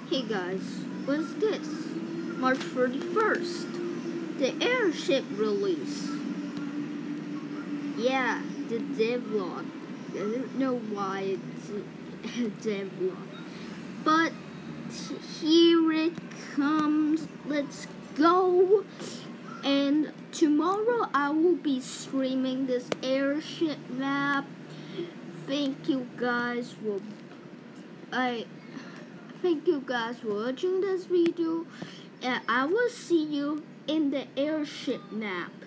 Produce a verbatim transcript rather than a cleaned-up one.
Hey guys, what's this? March thirty-first, the Airship release. Yeah, the devlog. I don't know why it's a devlog. But here it comes. Let's go. And tomorrow I will be streaming this Airship map. Thank you guys for I thank you guys for watching this video, and I will see you in the Airship map.